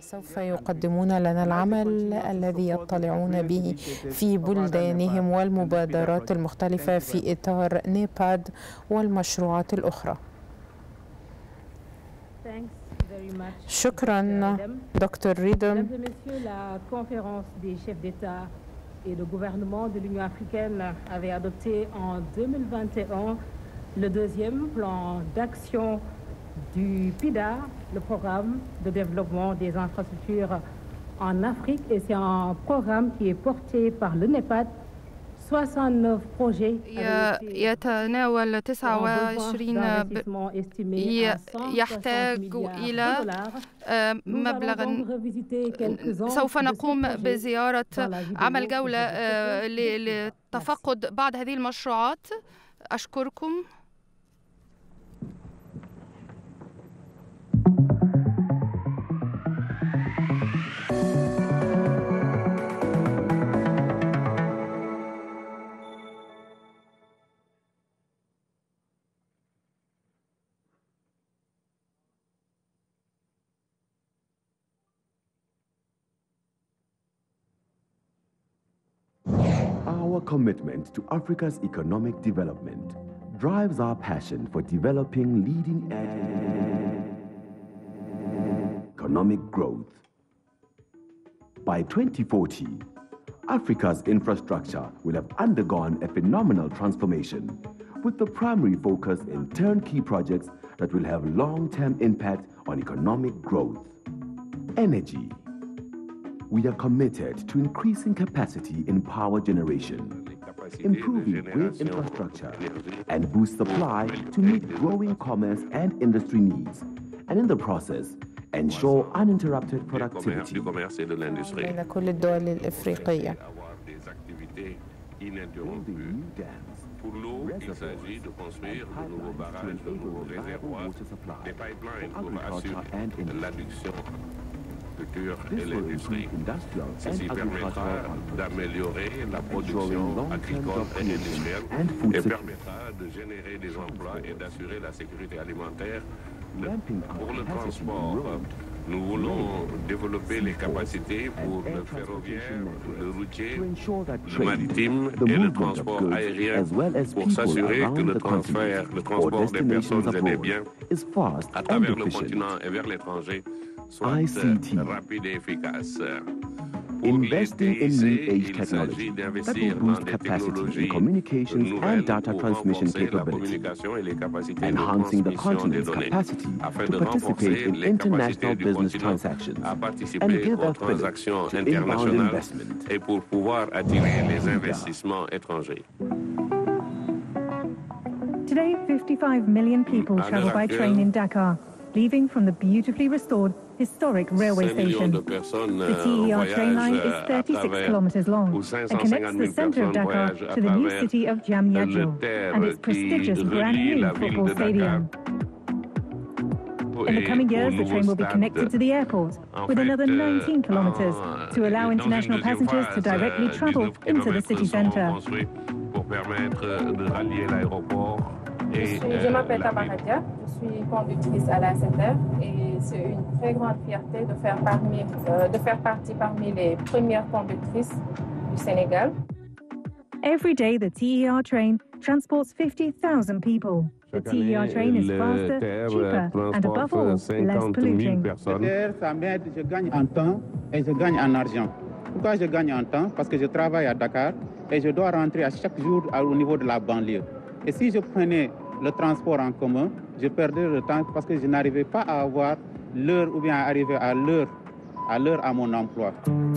سوف يقدمون لنا العمل الذي يطلعون به في بلدانهم والمبادرات المختلفة في إطار نيباد والمشروعات الأخرى. شكرا دكتور ريدم. Et le gouvernement de l'Union africaine avait adopté en 2021 le deuxième plan d'action du PIDA, le programme de développement des infrastructures en Afrique. Et c'est un programme qui est porté par le NEPAD. 69 projets يتناول 29 يحتاج إلى مبلغ. سوف نقوم بزيارة عمل جولة لتفقد بعض هذه المشروعات. أشكركم. Our commitment to Africa's economic development drives our passion for developing leading-edge economic growth. By 2040, Africa's infrastructure will have undergone a phenomenal transformation, with the primary focus in turnkey projects that will have long-term impact on economic growth. Energy. We are committed to increasing capacity in power generation, improving grid infrastructure, and boost supply to meet growing commerce and industry needs, and in the process, ensure uninterrupted productivity. بين كل الدول الإفريقية. Pour l'eau, il s'agit de construire de nouveaux barrages, de nouveaux réservoirs, des pipelines pour assurer l'adduction et l'industrie. Ceci permettra d'améliorer la production agricole et industrielle et permettra de générer des emplois et d'assurer la sécurité alimentaire. Pour le transport, nous voulons développer les capacités pour le ferroviaire, le routier, le maritime et le transport aérien pour s'assurer que le transport des personnes et des biens à travers le continent et vers l'étranger soit rapide et efficace. Investing in new-age technology that will boost capacity in communications and data transmission capability, enhancing the continent's capacity to participate in international business transactions and give affiliates to inbound investment. Et pour pouvoir attirer les investissements étrangers. Today, 55 million people travel by train in Dakar, leaving from the beautifully restored historic railway station. The TER train line is 36 kilometers long and connects the center of Dakar to the new city of Diamniadio and its prestigious brand new football stadium. In the coming years, the train will be connected to the airport with another 19 kilometers to allow international passengers to directly travel into the city center. Je m'appelle Tamaradia, je suis conductrice à la SNCF et c'est une très grande fierté de faire partie parmi les premières conductrices du Sénégal. Every day, the TER train transports 50,000 people. The TER train is faster, cheaper, and above all, less polluting. Ça m'aide, je gagne en temps et je gagne en argent. Pourquoi je gagne en temps? Parce que je travaille à Dakar et je dois rentrer à chaque jour au niveau de la banlieue. Et si je prenais le transport en commun, je perdais le temps parce que je n'arrivais pas à avoir l'heure ou bien à arriver à l'heure à mon emploi.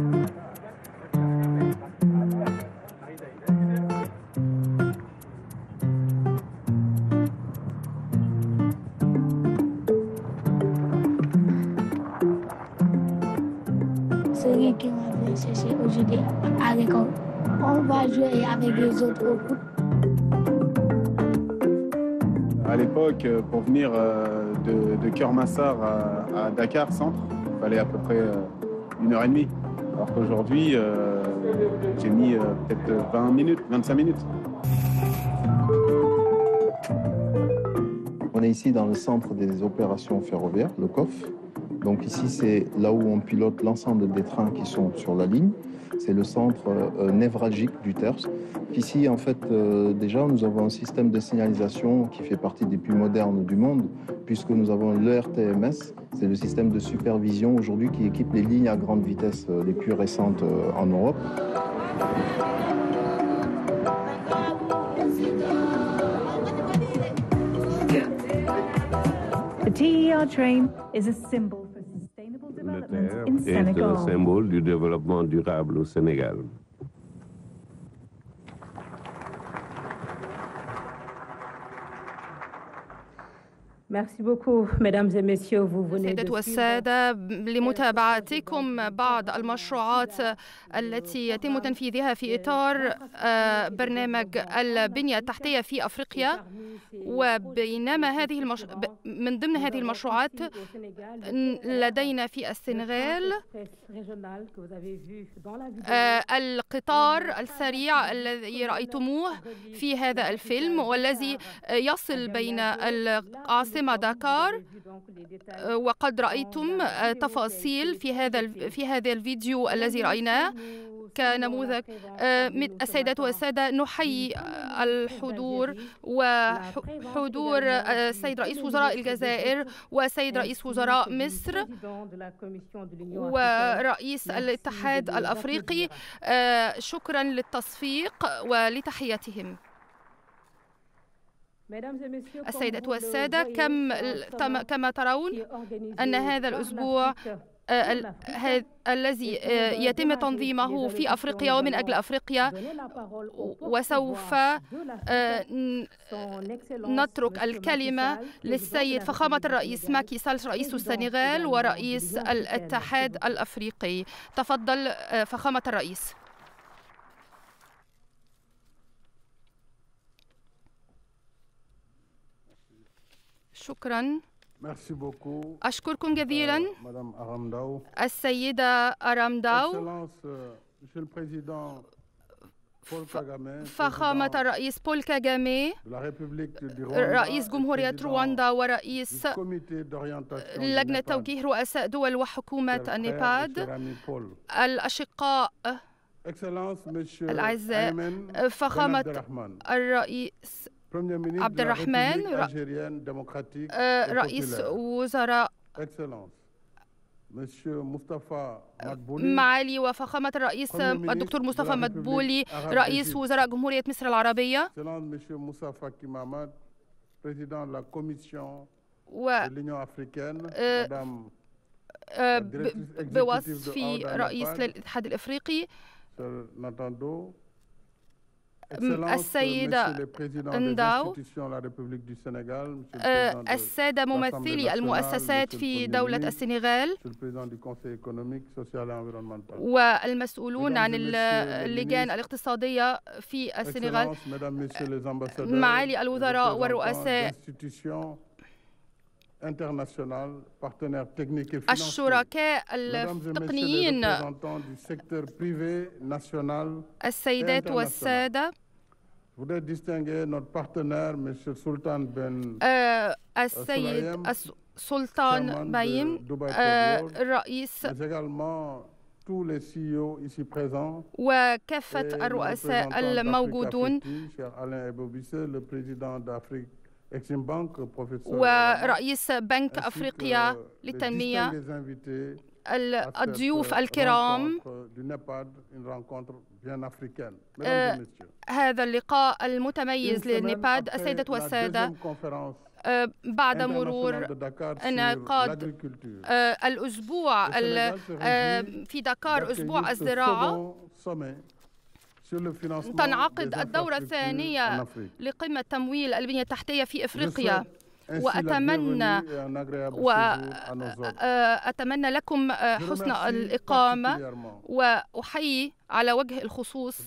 Celui qui m'a cherché aujourd'hui à l'école, on va jouer avec les autres au foot. À l'époque, pour venir de Kermassar à Dakar centre, il fallait à peu près 1h30. Alors qu'aujourd'hui, j'ai mis peut-être 20 minutes, 25 minutes. On est ici dans le centre des opérations ferroviaires, le COF. Donc ici, c'est là où on pilote l'ensemble des trains qui sont sur la ligne. C'est le centre névralgique du TERS. Ici, en fait, déjà, nous avons un système de signalisation qui fait partie des plus modernes du monde, puisque nous avons l'ERTMS. C'est le système de supervision aujourd'hui qui équipe les lignes à grande vitesse les plus récentes en Europe. The TER train is a symbol for sustainable development in Senegal. C'est un symbole du développement durable au Sénégal. Merci beaucoup, mesdames et messieurs. Vous venez سيدات والسادة، لمتابعتكم بعض المشروعات التي يتم تنفيذها في إطار برنامج البنية التحتية في أفريقيا. وبينما من ضمن هذه المشروعات لدينا في السنغال القطار السريع الذي رأيتموه في هذا الفيلم، والذي يصل بين العاصمة داكار. وقد رأيتم تفاصيل في هذا الفيديو الذي رأيناه كنموذج. السيدات والسادة، نحيي الحضور وحضور السيد رئيس وزراء الجزائر وسيد رئيس وزراء مصر ورئيس الاتحاد الأفريقي. شكرا للتصفيق ولتحياتهم. السيدات والسادة، كما ترون أن هذا الأسبوع الذي يتم تنظيمه في أفريقيا ومن أجل أفريقيا، وسوف نترك الكلمة للسيد فخامة الرئيس ماكي سال رئيس السنغال ورئيس الاتحاد الأفريقي. تفضل فخامة الرئيس. شكرا. أشكركم جزيلا السيدة أرامداو، فخامة الرئيس بول كاغامي رئيس جمهورية رواندا ورئيس لجنة توجيه رؤساء دول وحكومة النيباد، الأشقاء الأعزاء، فخامة الرئيس عبد الرحمن رئيس وزراء معالي وفخامة الرئيس الدكتور مصطفى مدبولي رئيس وزراء جمهورية مصر العربية، بوصف رئيس الاتحاد الأفريقي السيدة أنداو، السادة ممثلي المؤسسات في دولة السنغال والمسؤولون عن اللجان الاقتصادية في السنغال، معالي الوزراء والرؤساء، الشركاء التقنيين، السيدات والسادة، السيد سلطان بايم الرئيس وكافة الرؤساء الموجودون، ورئيس بنك أفريقيا للتنمية، الضيوف الكرام. هذا اللقاء المتميز للنيباد. السيدات والسادة، بعد مرور انعقاد الأسبوع في دكار أسبوع الزراعة، تنعقد الدورة الثانية لقمة تمويل البنية التحتية في أفريقيا، وأتمنى لكم حسن الإقامة. وأحيي على وجه الخصوص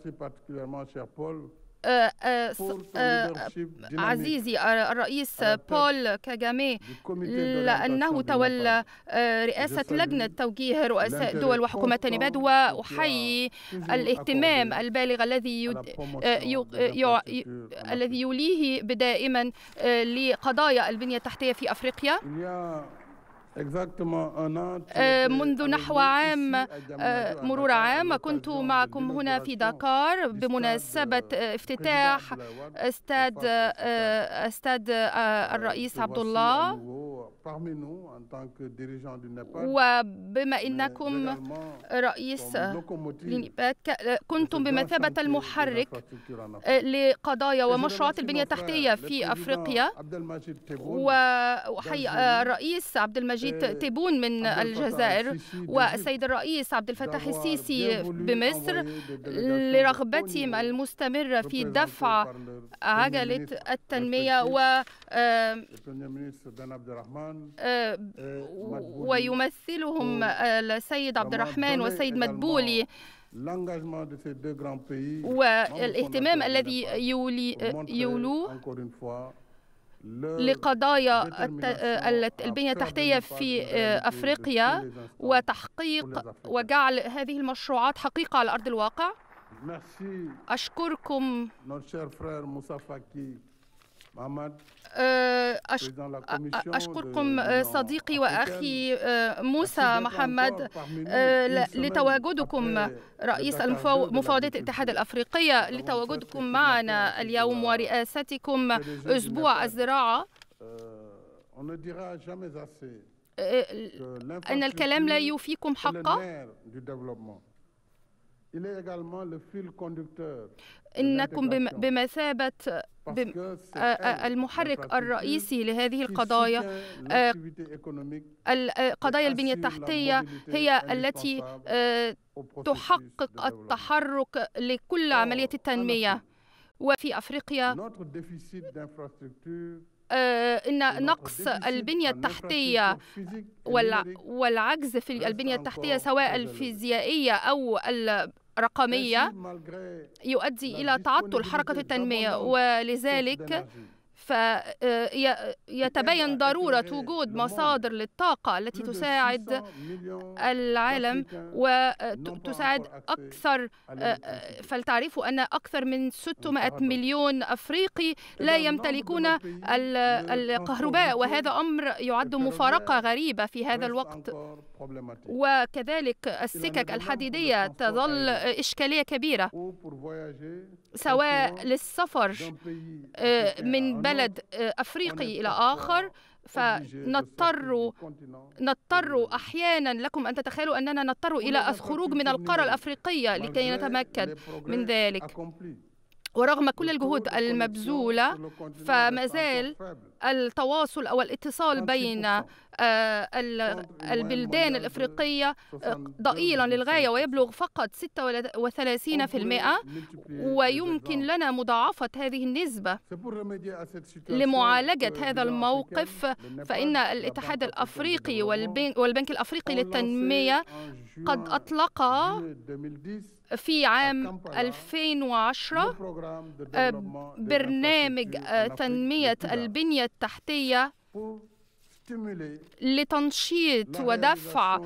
عزيزي الرئيس بول كاغامي، لأنه تولى رئاسة لجنة توجيه رؤساء دول وحكومات النيباد، وأحيي الاهتمام البالغ الذي يوليه دائما لقضايا البنية التحتية في أفريقيا. منذ نحو عام مرور عام كنت معكم هنا في دكار بمناسبة افتتاح استاد الرئيس عبد الله، وبما أنكم رئيس لنيباد كنتم بمثابة المحرك لقضايا ومشروعات البنية التحتية في أفريقيا، وحي الرئيس عبد المجيد تيبون من الجزائر والسيد الرئيس عبد الفتاح السيسي بمصر لرغبتهم المستمرة في دفع عجلة التنمية ويمثلهم السيد عبد الرحمن والسيد مدبولي، والاهتمام الذي يولوه لقضايا البنية التحتية في أفريقيا وتحقيق وجعل هذه المشروعات حقيقة على أرض الواقع. أشكركم أشكركم صديقي وأخي موسى محمد لتواجدكم رئيس مفوضية الاتحاد الأفريقية، لتواجدكم معنا اليوم ورئاستكم أسبوع الزراعة. أن الكلام لا يوفيكم حقا، إنكم بمثابة المحرك الرئيسي لهذه القضايا. قضايا البنية التحتية هي التي تحقق التحرك لكل عملية التنمية. وفي أفريقيا إن نقص البنية التحتية والعجز في البنية التحتية سواء الفيزيائية أو الرقمية يؤدي إلى تعطل حركة التنمية، ولذلك فيتبين ضرورة وجود مصادر للطاقة التي تساعد العالم وتساعد أكثر. فلتعرفوا أن أكثر من 600 مليون أفريقي لا يمتلكون الكهرباء، وهذا أمر يعد مفارقة غريبة في هذا الوقت. وكذلك السكك الحديدية تظل إشكالية كبيرة سواء للسفر من بلد أفريقي إلى آخر، فنضطر أحيانا، لكم أن تتخيلوا أننا نضطر إلى الخروج من القارة الأفريقية لكي نتمكن من ذلك. ورغم كل الجهود المبذولة فما زال التواصل أو الاتصال بين البلدان الإفريقية ضئيلا للغاية ويبلغ فقط 36%، ويمكن لنا مضاعفة هذه النسبة. لمعالجة هذا الموقف فإن الاتحاد الأفريقي والبنك الأفريقي للتنمية قد أطلقا في عام 2010 برنامج تنمية البنية التحتية لتنشيط ودفع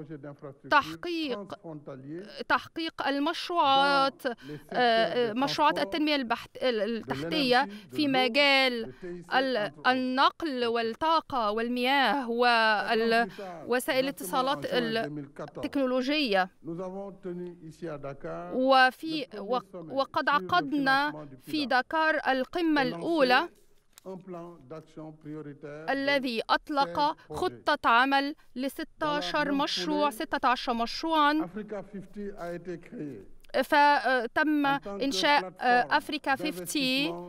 تحقيق المشروعات، مشروعات التنمية التحتية في مجال النقل والطاقة والمياه ووسائل الاتصالات التكنولوجية. وقد عقدنا في دكار القمة الأولى الذي أطلق خطة عمل ل16 مشروعاً، فتم إنشاء أفريكا 50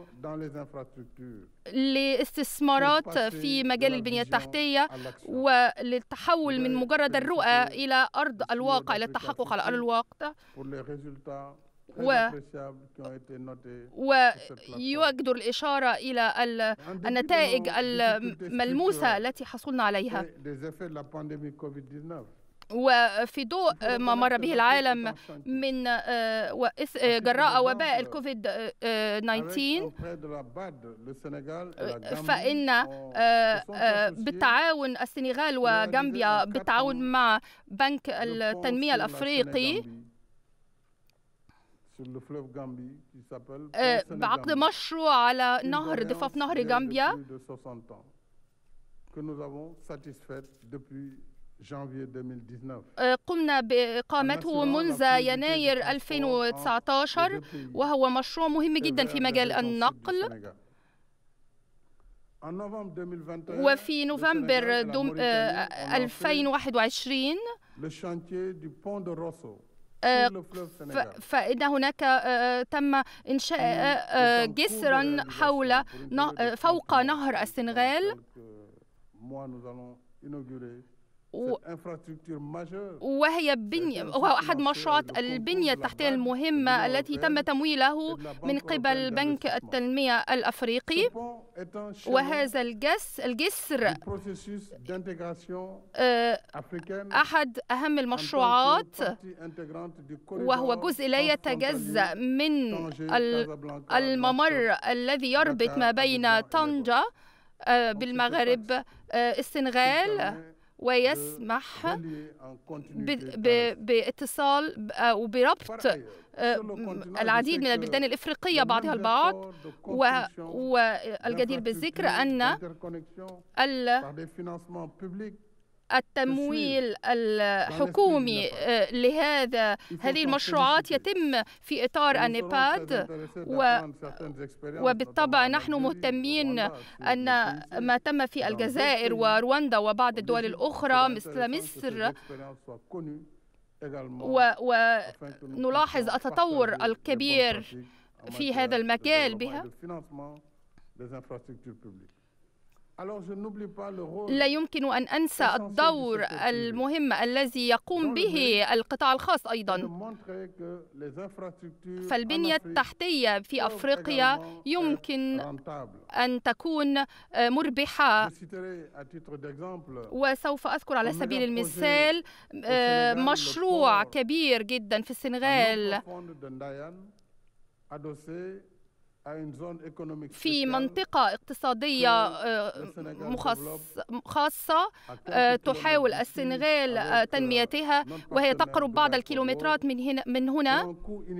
لاستثمارات في مجال البنية التحتية وللتحول من مجرد الرؤى إلى أرض الواقع، إلى التحقق على أرض الواقع، ويوجد الإشارة إلى النتائج الملموسة التي حصلنا عليها. وفي ضوء ما مر به العالم من جراء وباء الكوفيد 19، فإن بالتعاون السنغال وغامبيا بالتعاون مع بنك التنمية الأفريقي بعقد مشروع على ضفاف نهر غامبيا قمنا بإقامته منذ يناير 2019 وهو مشروع مهم جدا في مجال النقل. وفي نوفمبر 2021 فإن هناك تم إنشاء جسرا فوق نهر السنغال، وهو أحد مشروعات البنية التحتية المهمة التي تم تمويله من قبل بنك التنمية الأفريقي. وهذا الجسر أحد أهم المشروعات، وهو جزء لا يتجزأ من الممر الذي يربط ما بين طنجة بالمغرب السنغال، ويسمح باتصال أو بربط العديد من البلدان الإفريقية بعضها البعض. والجدير بالذكر أن التمويل الحكومي هذه المشروعات يتم في إطار النيباد، وبالطبع نحن مهتمين أن ما تم في الجزائر ورواندا وبعض الدول الأخرى مثل مصر، ونلاحظ التطور الكبير في هذا المجال بها. لا يمكن أن أنسى الدور المهم الذي يقوم به القطاع الخاص أيضا. فالبنية التحتية في أفريقيا يمكن أن تكون مربحة. وسوف أذكر على سبيل المثال مشروع كبير جدا في السنغال في منطقة اقتصادية خاصة تحاول السنغال تنميتها، وهي تقرب بعض الكيلومترات من هنا،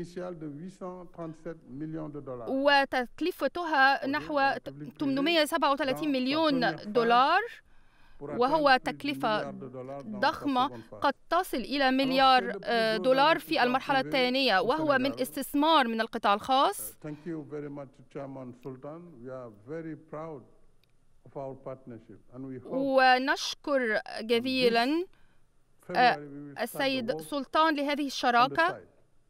وتكلفتها نحو 837 مليون دولار، وهو تكلفة ضخمة قد تصل إلى مليار دولار في المرحلة الثانية، وهو من استثمار من القطاع الخاص. ونشكر جزيلا السيد سلطان لهذه الشراكة.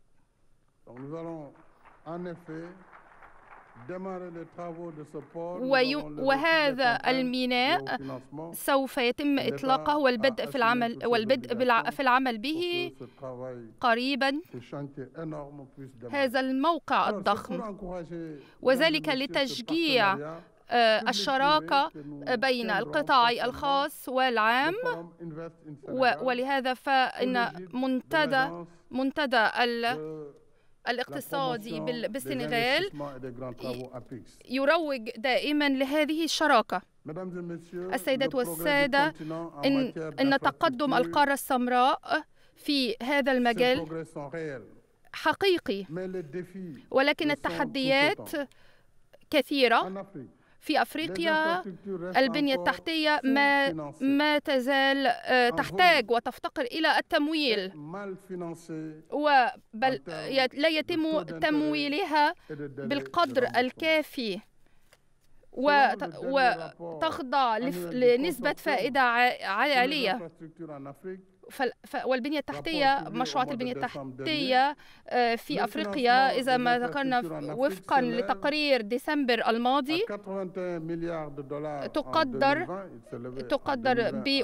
وهذا الميناء سوف يتم إطلاقه والبدء في العمل به قريبا. هذا الموقع الضخم، وذلك لتشجيع الشراكة بين القطاع الخاص والعام. ولهذا فإن منتدى الاقتصادي بالسنغال يروج دائما لهذه الشراكة. السيدات والسادة، إن تقدم القارة السمراء في هذا المجال حقيقي، ولكن التحديات كثيرة. في أفريقيا البنية التحتية ما تزال تحتاج وتفتقر إلى التمويل، بل لا يتم تمويلها بالقدر الكافي، وتخضع لنسبة فائدة عالية. والبنية التحتية، مشروعات البنية التحتية في أفريقيا إذا ما ذكرنا وفقا لتقرير ديسمبر الماضي تقدر ب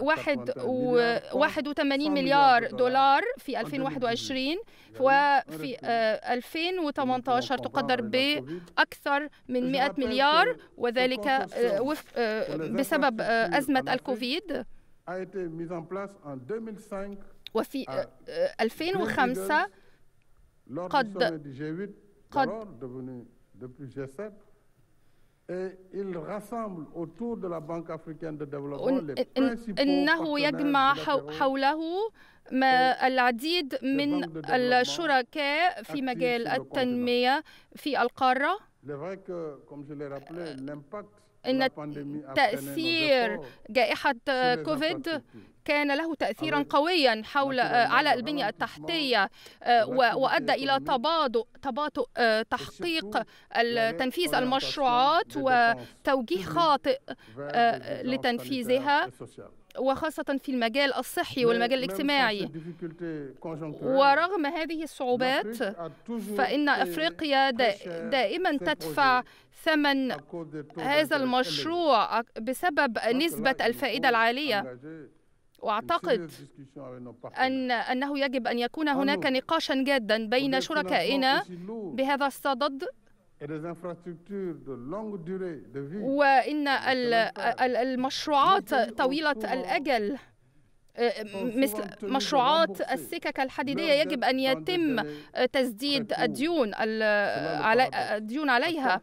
81 مليار دولار في 2021، وفي 2018 تقدر بأكثر من 100 مليار، وذلك بسبب أزمة الكوفيد. وفي 2005 إنه يجمع حوله العديد من الشركاء في مجال التنمية في القارة. إن تأثير جائحة كوفيد كان له تأثيرا قويا على البنية التحتية، وأدى إلى تباطؤ تحقيق تنفيذ المشروعات وتوجيه خاطئ لتنفيذها، وخاصة في المجال الصحي والمجال الاجتماعي. ورغم هذه الصعوبات فإن أفريقيا دائما تدفع ثمن هذا المشروع بسبب نسبة الفائدة العالية. وأعتقد أنه يجب أن يكون هناك نقاشا جادا بين شركائنا بهذا الصدد، وإن المشروعات طويلة الأجل مثل مشروعات السكك الحديدية يجب أن يتم تسديد الديون عليها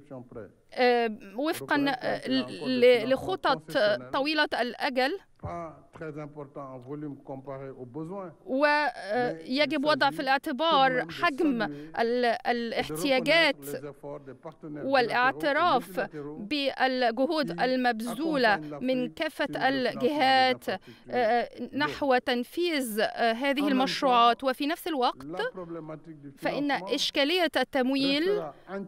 وفقا لخطط طويلة الأجل، ويجب وضع في الاعتبار حجم الاحتياجات والاعتراف بالجهود المبذولة من كافة الجهات نحو تنفيذ هذه المشروعات. وفي نفس الوقت فإن إشكالية التمويل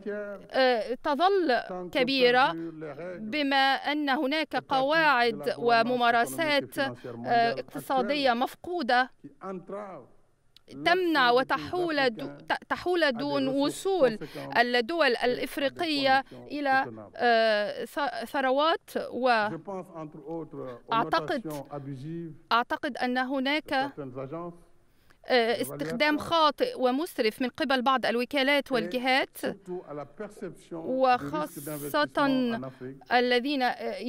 تظل كبيرة، بما أن هناك قواعد وممارسات اقتصادية مفقودة تمنع وتحول دون وصول الدول الإفريقية إلى ثروات. وأعتقد أن هناك استخدام خاطئ ومسرف من قبل بعض الوكالات والجهات، وخاصة الذين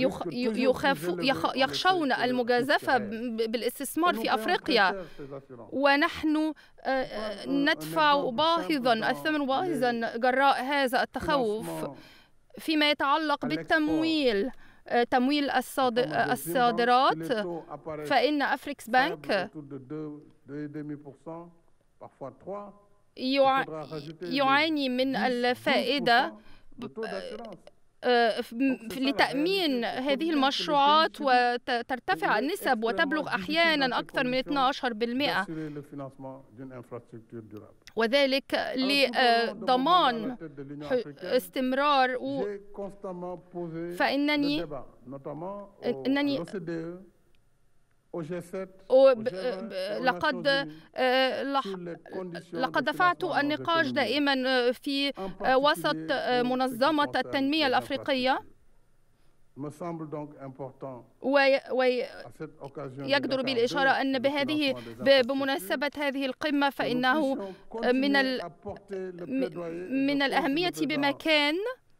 يخشون المجازفة بالاستثمار في أفريقيا، ونحن ندفع الثمن باهظا جراء هذا التخوف. فيما يتعلق بالتمويل، تمويل الصادرات، فإن أفريكس بانك يعاني من الفائدة لتأمين هذه المشروعات، وترتفع النسب وتبلغ أحيانا أكثر من 12%، وذلك لضمان استمرار. فإنني لقد دفعت النقاش دائما في وسط منظمة التنمية الأفريقية، ويجدر بالإشارة أن بمناسبة هذه القمة فإنه من الأهمية بمكان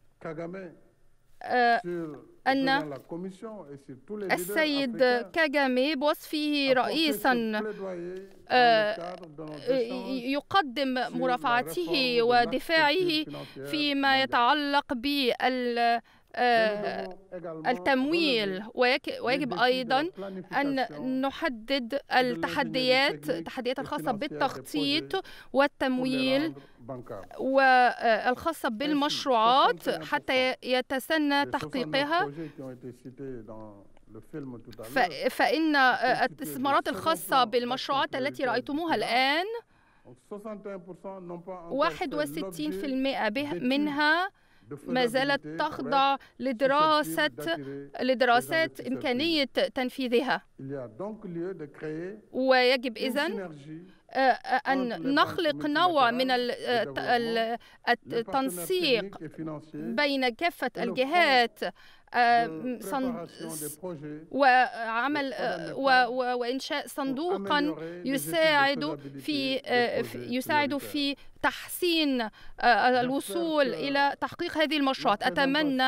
أن السيد كاغامي بوصفه رئيسا يقدم مرافعته ودفاعه فيما يتعلق بالتمويل، ويجب أيضا أن نحدد التحديات الخاصة بالتخطيط والتمويل والخاصة بالمشروعات حتى يتسنى تحقيقها. فإن الاستثمارات الخاصة بالمشروعات التي رأيتموها الآن 61% منها ما زالت تخضع لدراسات إمكانية تنفيذها، ويجب إذن أن نخلق نوع من التنسيق بين كافة الجهات وإنشاء صندوقا يساعد في تحسين الوصول إلى تحقيق هذه المشروعات. أتمنى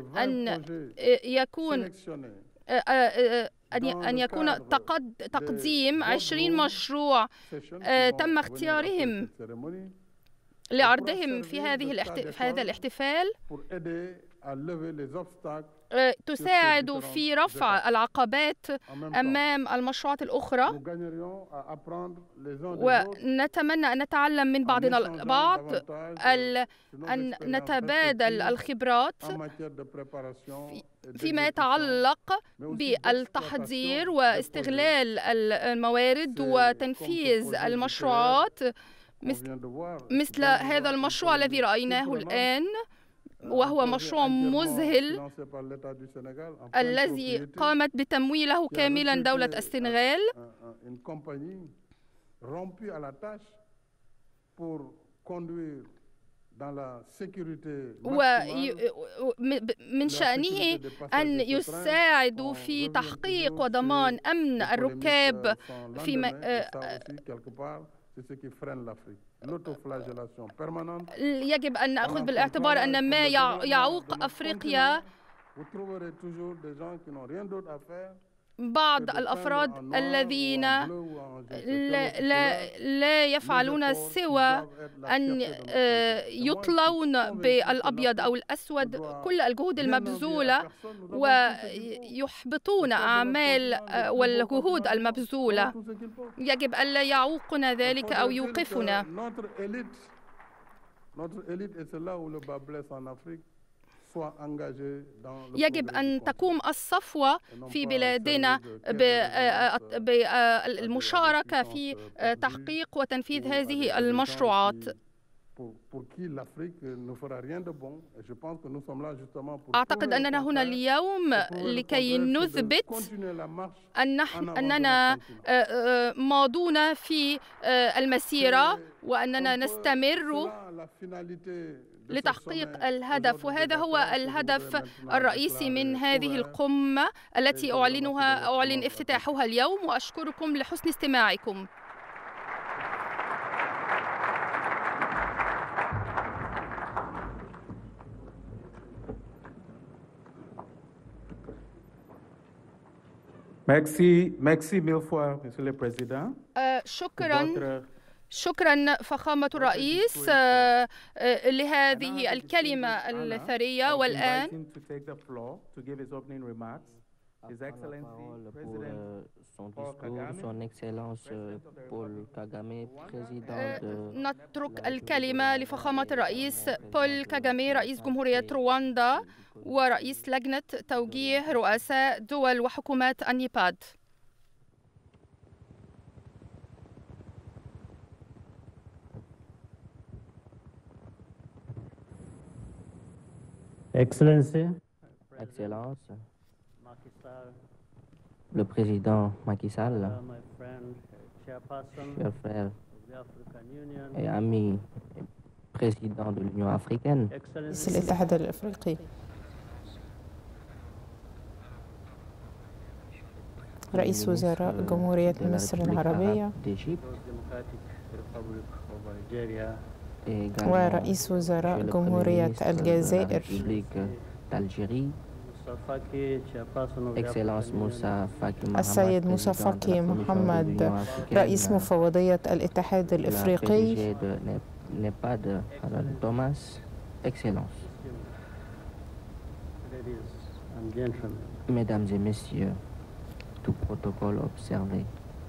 أن يكون تقديم 20 مشروع تم اختيارهم لعرضهم في هذا الاحتفال تساعد في رفع العقبات أمام المشروعات الأخرى، ونتمنى أن نتعلم من بعضنا البعض، أن نتبادل الخبرات فيما يتعلق بالتحضير واستغلال الموارد وتنفيذ المشروعات مثل هذا المشروع الذي رأيناه الآن، وهو مشروع مذهل الذي قامت بتمويله كاملا دولة السنغال، ومن شأنه أن يساعدوا في تحقيق وضمان أمن الركاب في يجب أن نأخذ بالاعتبار أن ما يعوق أفريقيا بعض الأفراد الذين لا يفعلون سوى أن يطلون بالأبيض أو الأسود كل الجهود المبذولة ويحبطون أعمال والجهود المبذولة. يجب ألا يعوقنا ذلك أو يوقفنا. يجب أن تقوم الصفوة في بلادنا بالمشاركة في تحقيق وتنفيذ هذه المشروعات. أعتقد أننا هنا اليوم لكي نثبت أننا ماضون في المسيرة وأننا نستمر لتحقيق الهدف، وهذا هو الهدف الرئيسي من هذه القمة التي أعلن افتتاحها اليوم، وأشكركم لحسن استماعكم. Merci mille fois, Monsieur le Président. شكرا فخامة الرئيس لهذه الكلمة الثرية. والآن نترك الكلمة لفخامة الرئيس بول كاغامي، رئيس جمهورية رواندا ورئيس لجنة توجيه رؤساء دول وحكومات النيباد. Excellence, le président Macky Sall, cher frère et ami président de l'Union africaine, رئيس الاتحاد الأفريقي، رئيس وزراء جمهورية مصر العربية، ورئيس وزراء جمهورية الجزائر، السيد موسى فاكي محمد، رئيس مفوضية الاتحاد الإفريقي، Mesdames et messieurs, tout protocole observé.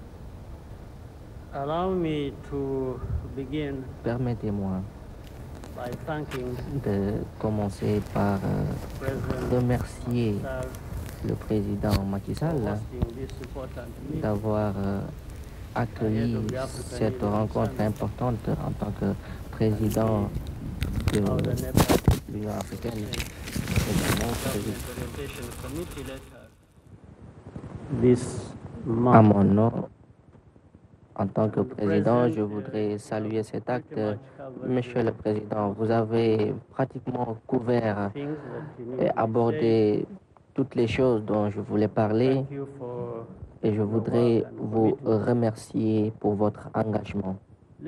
Permettez-moi de commencer par remercier le président Macky Sall d'avoir accueilli cette rencontre importante en tant que président de l'Union africaine. À mon nom, en tant que président, je voudrais saluer cet acte. Monsieur le Président, vous avez pratiquement couvert et abordé toutes les choses dont je voulais parler et je voudrais vous remercier pour votre engagement.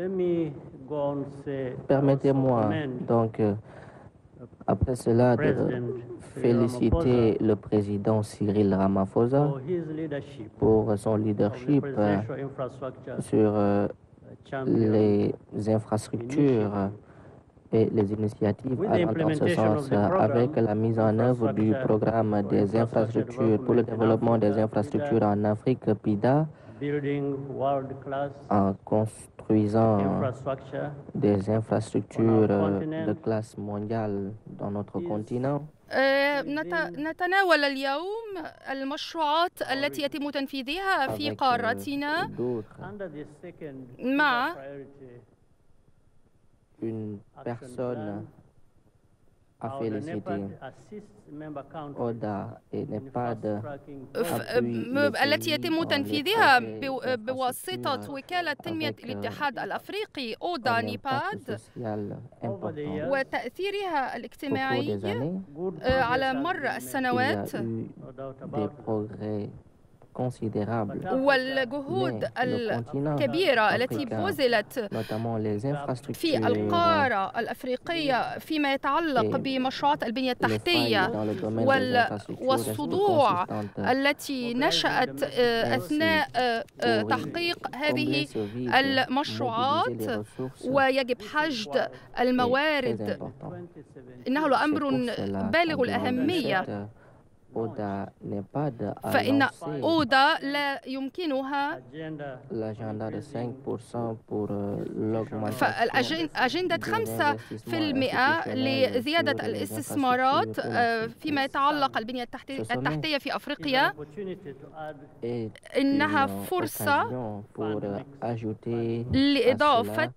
Permettez-moi donc, après cela, de féliciter le président Cyril Ramaphosa pour son leadership sur les infrastructures et les initiatives allant dans ce sens avec la mise en œuvre du programme des infrastructures pour le développement des infrastructures en Afrique, PIDA, en construisant des infrastructures de classe mondiale dans notre continent. نتناول اليوم المشروعات التي يتم تنفيذها في قارتنا مع une personne à féliciter. ODA et NEPAD التي يتم تنفيذها بواسطة وكالة تنمية الاتحاد الأفريقي أودا نيباد وتأثيرها الاجتماعي على مر السنوات والجهود الكبيرة التي بذلت في القارة الأفريقية فيما يتعلق بمشروعات البنية التحتية والصدوع التي نشأت أثناء تحقيق هذه المشروعات ويجب حشد الموارد. إنه لأمر بالغ الأهمية، فإن أودا لا يمكنها أجندة 5% لزيادة الاستثمارات فيما يتعلق البنية التحتية في أفريقيا. إنها فرصة لإضافة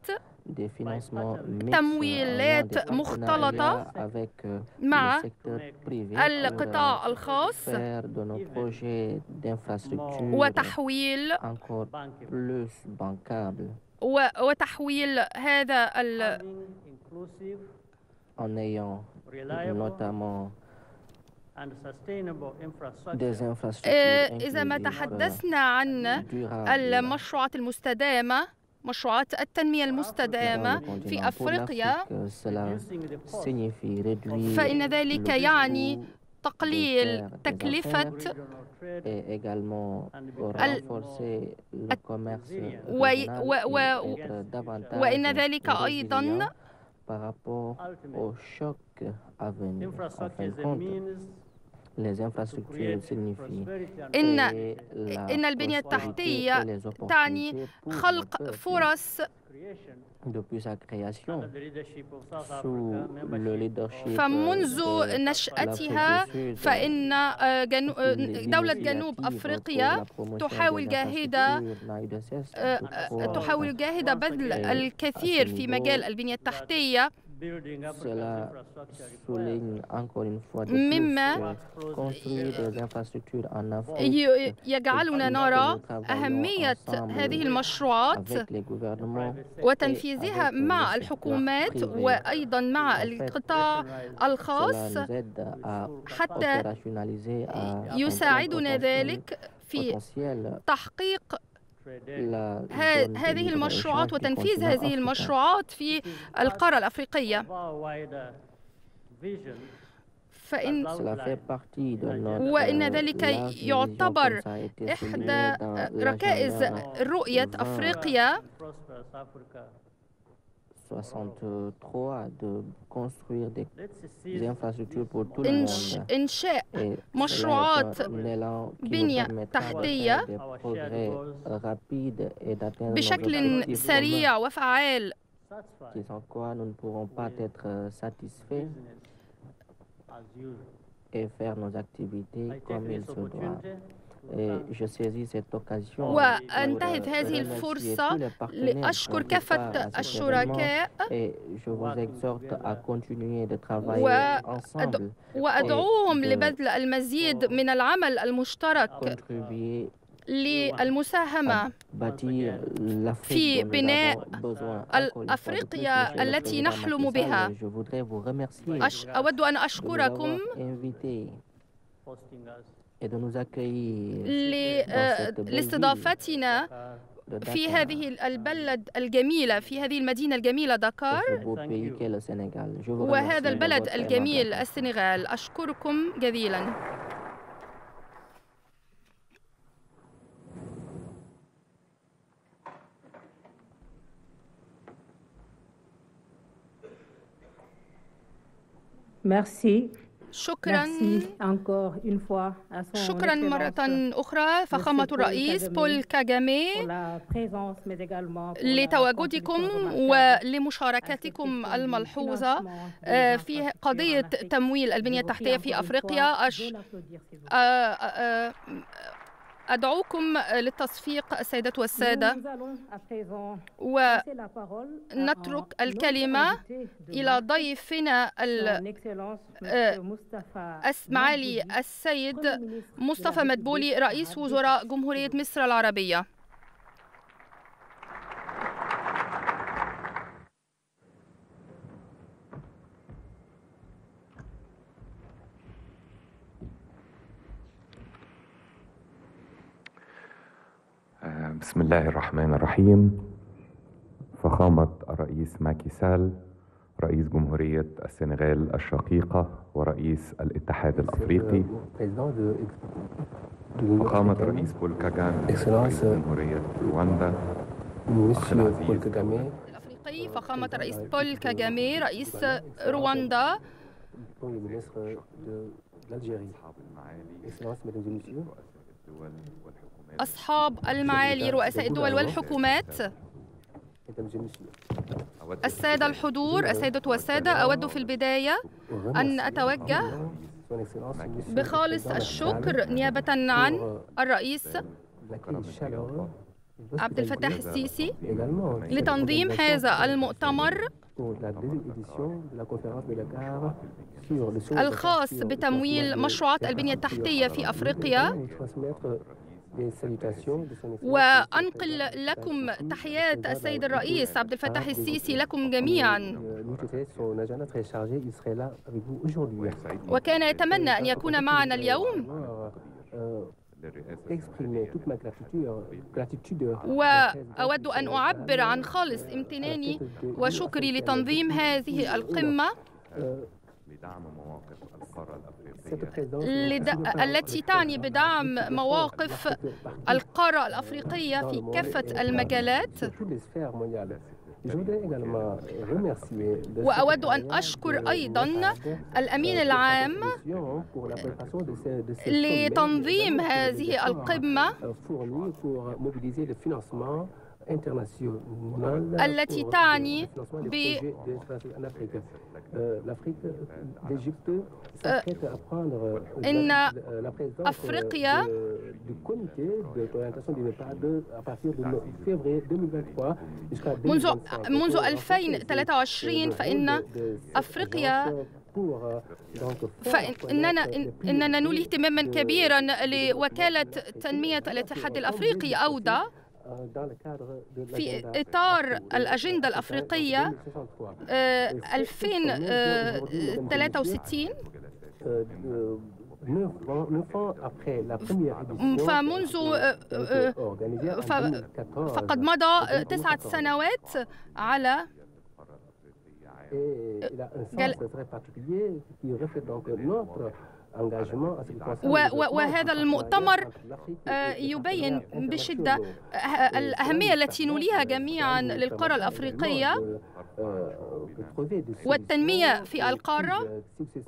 تمويلات مختلطة مع القطاع الخاص وتحويل هذا إذا ما تحدثنا عن المشروعات المستدامة، مشروعات التنمية المستدامة في أفريقيا، فإن ذلك يعني تقليل تكلفة وإن ذلك أيضا إن البنية التحتية تعني خلق فرص، فمنذ نشأتها فإن دولة جنوب أفريقيا تحاول جاهدة بذل الكثير في مجال البنية التحتية، مما يجعلنا نرى أهمية هذه المشروعات وتنفيذها مع الحكومات وأيضا مع القطاع الخاص حتى يساعدنا ذلك في تحقيق هذه المشروعات وتنفيذ هذه المشروعات في القارة الأفريقية. وإن ذلك يعتبر إحدى ركائز رؤية أفريقيا إنشاء مشروعات بنية تحتية بشكل سريع وفعال، وأنتهز هذه الفرصة لأشكر كافة الشركاء وأدعوهم لبذل المزيد من العمل المشترك للمساهمة في بناء أفريقيا التي نحلم بها. أود أن أشكركم لاستضافتنا في هذه البلد الجميلة، في هذه المدينة الجميلة دكار، وهذا البلد الجميل السنغال. أشكركم جزيلا. شكرا مرة أخرى فخامة الرئيس بول كاغامي لتواجدكم ولمشاركتكم الملحوظة في قضية تمويل البنية التحتية في أفريقيا. أدعوكم للتصفيق السيدات والسادة، ونترك الكلمة إلى ضيفنا معالي السيد مصطفى مدبولي رئيس وزراء جمهورية مصر العربية. بسم الله الرحمن الرحيم. فخامة الرئيس ماكي سال رئيس جمهورية السنغال الشقيقة ورئيس الاتحاد الأفريقي، فخامة الرئيس بول كاغامي رئيس جمهورية رواندا الأفريقي، فخامة الرئيس بول كاغامي رئيس رواندا، أصحاب المعالي رؤساء الدول والحكومات، السادة الحضور، السيدات والسادة، أود في البداية أن أتوجه بخالص الشكر نيابة عن الرئيس عبد الفتاح السيسي لتنظيم هذا المؤتمر الخاص بتمويل مشروعات البنية التحتية في أفريقيا، وأنقل لكم تحيات السيد الرئيس عبد الفتاح السيسي لكم جميعا، وكان يتمنى أن يكون معنا اليوم، وأود أن أعبر عن خالص امتناني وشكري لتنظيم هذه القمة التي تعني بدعم مواقف القارة الأفريقية في كافة المجالات. وأود أن أشكر أيضا الأمين العام لتنظيم هذه القمة التي تعني إن أفريقيا منذ 2023 فإن أفريقيا إننا نولي اهتماما كبيرا لوكالة تنمية الاتحاد الأفريقي أودا في إطار الأجندة الأفريقية 2063. فقد مضى 9 سنوات على وهذا المؤتمر يبين بشدة الأهمية التي نوليها جميعا للقارة الأفريقية والتنمية في القارة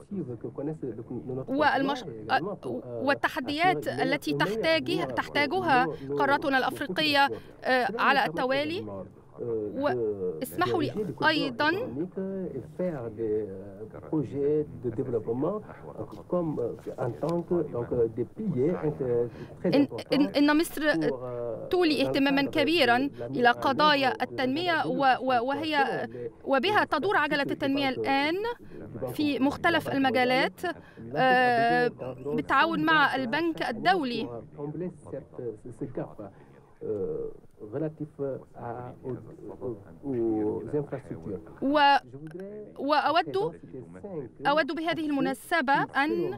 والتحديات التي تحتاجها قارتنا الأفريقية على التوالي. واسمحوا لي أيضا إن مصر تولي اهتماما كبيرا إلى قضايا التنمية وبها تدور عجلة التنمية الآن في مختلف المجالات بالتعاون مع البنك الدولي. وأود بهذه المناسبة أن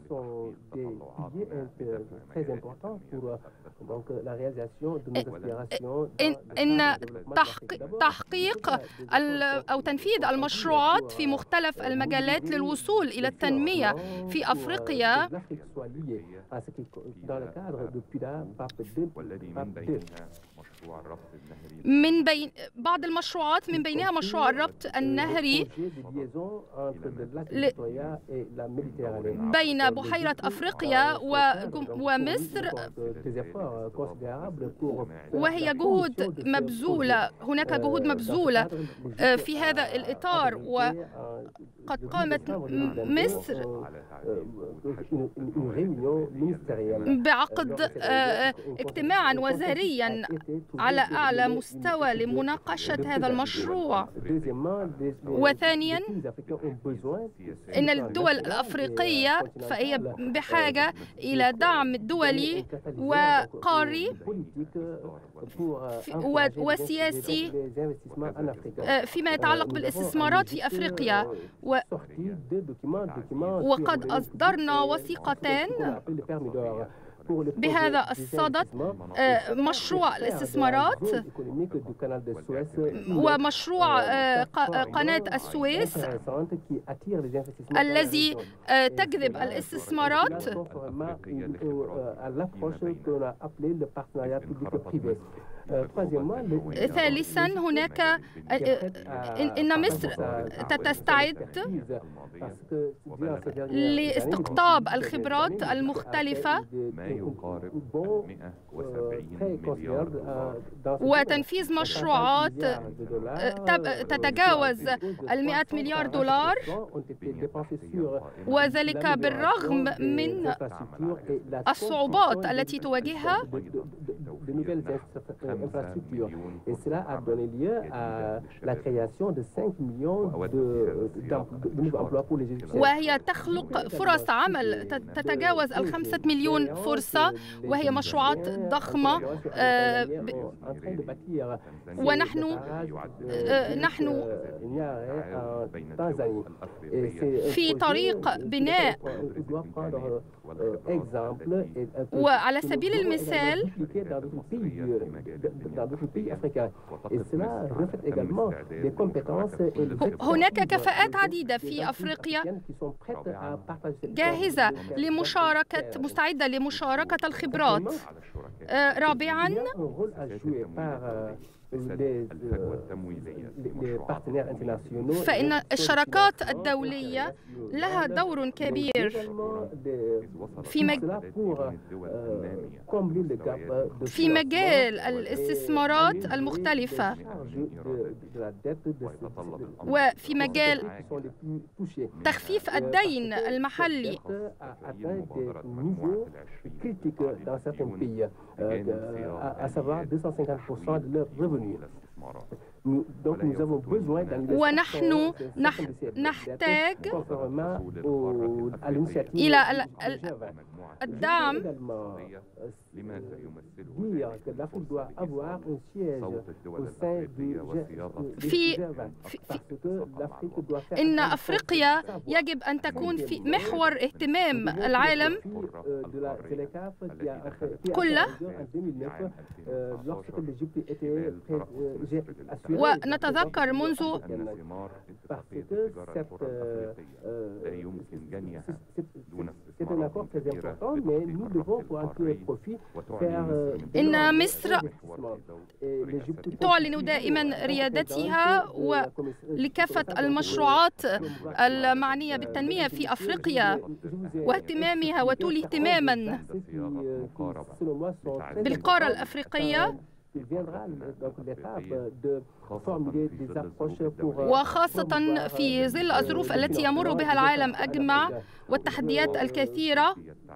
تحقيق أو تنفيذ المشروعات في مختلف المجالات للوصول إلى التنمية في أفريقيا من بين بعض المشروعات من بينها مشروع الربط النهري بين بحيرة أفريقيا ومصر، وهي جهود مبذولة. هناك جهود مبذولة في هذا الإطار، وقد قامت مصر بعقد اجتماعا وزاريا على أعلى مستوى لمناقشة هذا المشروع. وثانيا، إن الدول الأفريقية فهي بحاجة إلى دعم دولي وقاري وسياسي فيما يتعلق بالاستثمارات في أفريقيا. وقد أصدرنا وثيقتان بهذا الصدد، مشروع الاستثمارات ومشروع قناة السويس الذي تجذب الاستثمارات. ثالثا، هناك إن مصر تستعد لاستقطاب الخبرات المختلفة وتنفيذ مشروعات تتجاوز 100 مليار دولار، وذلك بالرغم من الصعوبات التي تواجهها. Et cela a donné lieu à la création de 5 millions de nouveaux emplois pour les Égyptiens. وهي تخلق فرص عمل تتجاوز 5 مليون فرصة، وهي مشروعات ضخمة. ونحن في طريق بناء. وعلى سبيل المثال، هناك كفاءات عديدة في أفريقيا جاهزة مستعدة لمشاركة الخبرات. رابعاً، فإن الشراكات الدولية لها دور كبير في مجال الاستثمارات المختلفة وفي مجال تخفيف الدين المحلي. ونحن نحتاج إلى الدعم إن أفريقيا يجب أن تكون في محور اهتمام العالم كله. ونتذكر منذ إن مصر تعلن دائما ريادتها لكافة المشروعات المعنية بالتنمية في أفريقيا واهتمامها، وتولي اهتماما بالقارة الأفريقية، وخاصة في ظل الظروف التي يمر بها العالم أجمع والتحديات الكثيرة.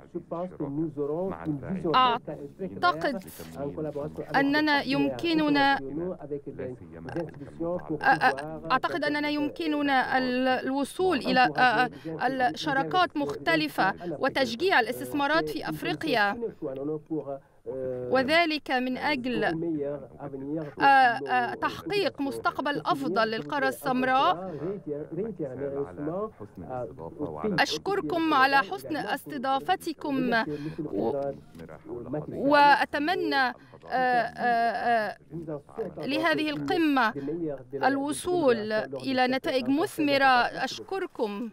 أعتقد أننا يمكننا الوصول إلى الشراكات مختلفة وتشجيع الاستثمارات في أفريقيا، وذلك من أجل تحقيق مستقبل أفضل للقارة السمراء. أشكركم على حسن استضافتكم، وأتمنى لهذه القمة الوصول إلى نتائج مثمرة. أشكركم.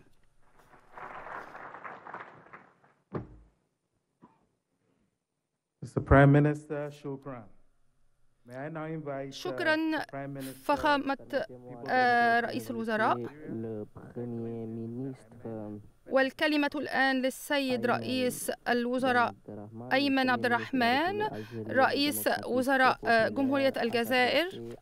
Mr. Prime Minister, shukran. شكرا فخامة رئيس الوزراء. والكلمة الآن للسيد رئيس الوزراء أيمن عبد الرحمن رئيس وزراء جمهورية الجزائر.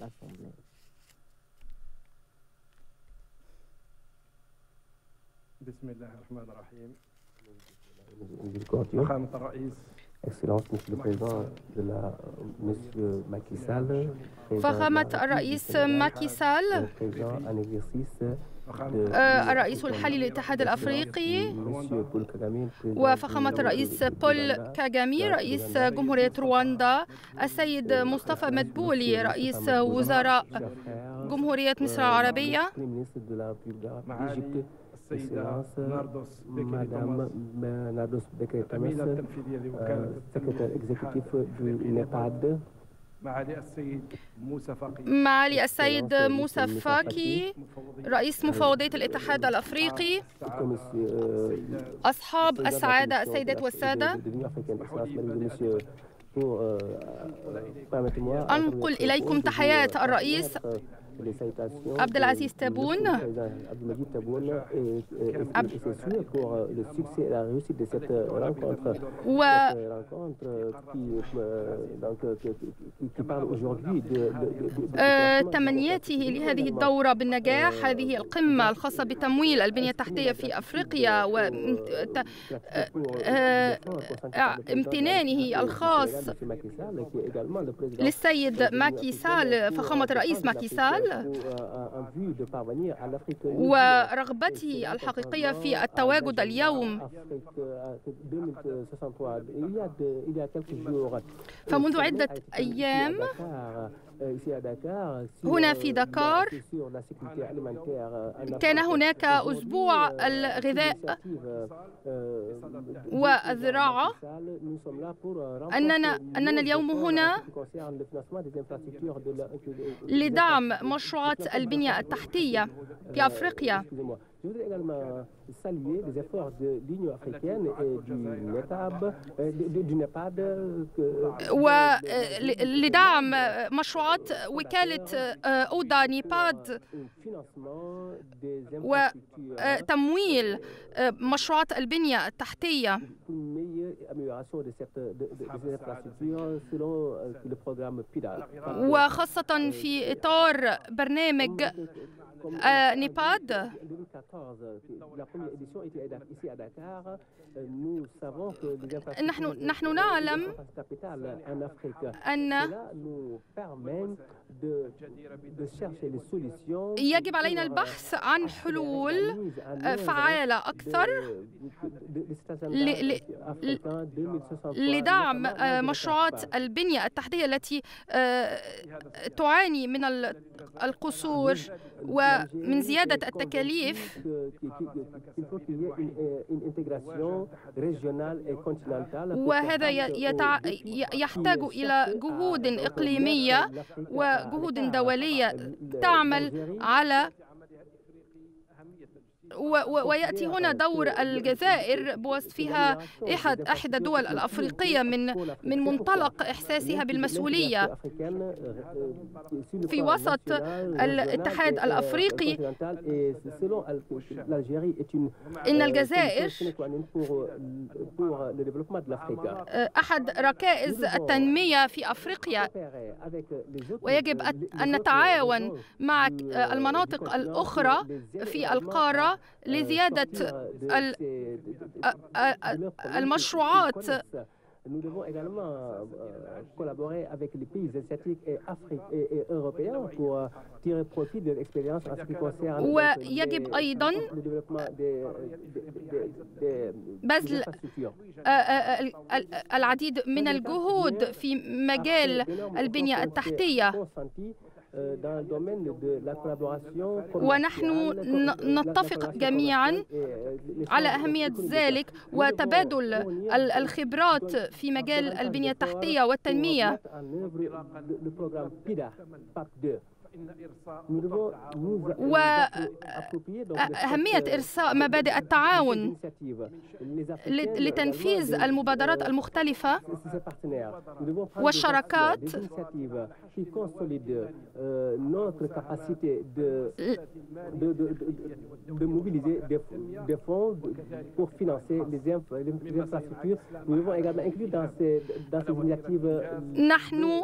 بسم الله الرحمن الرحيم. فخامة الرئيس فخامة الرئيس ماكي سال الرئيس الحالي للاتحاد الأفريقي، وفخامة الرئيس بول كاغامي رئيس جمهورية رواندا، السيد مصطفى مدبولي رئيس وزراء جمهورية مصر العربية، Madame Nardos Bekele-Thomas, secrétaire exécutif du NEPAD, معالي السيد موسى فاكي رئيس مفوضية الاتحاد الأفريقي، أصحاب السعادة السيدات والسادة، أنقل إليكم تحيات الرئيس عبد العزيز تبون وتمنياته لهذه الدورة بالنجاح، هذه القمة الخاصة بتمويل البنية التحتية في أفريقيا وامتنانه الخاص للسيد ماكي سال فخامة الرئيس ماكي سال ورغبته الحقيقية في التواجد اليوم. فمنذ عدة أيام هنا في دكار كان هناك أسبوع الغذاء والزراعة. أننا اليوم هنا لدعم مشروعات البنية التحتية في أفريقيا، ولدعم مشروعات وكالة أودا نيباد وتمويل مشروعات البنية التحتية. وخاصة في إطار برنامج نيباد. نحن نعلم أن يجب علينا البحث عن حلول فعالة أكثر لدعم مشروعات البنية التحتية التي تعاني من القصور ومن زيادة التكاليف. وهذا يحتاج إلى جهود إقليمية وجهود دولية تعمل على ويأتي هنا دور الجزائر بوصفها إحدى الدول الأفريقية من منطلق إحساسها بالمسؤولية في وسط الاتحاد الأفريقي. إن الجزائر أحد ركائز التنمية في أفريقيا، ويجب أن نتعاون مع المناطق الأخرى في القارة لزيادة المشروعات. Nous devons également collaborer avec les pays asiatiques et européens pour tirer profit de l'expérience en ce qui concerne ويجب أيضا بذل العديد من الجهود في مجال البنية التحتية. ونحن نتفق جميعا على أهمية ذلك وتبادل الخبرات في مجال البنية التحتية والتنمية. وأهمية إرساء مبادئ التعاون لتنفيذ المبادرات المختلفة والشراكات نحن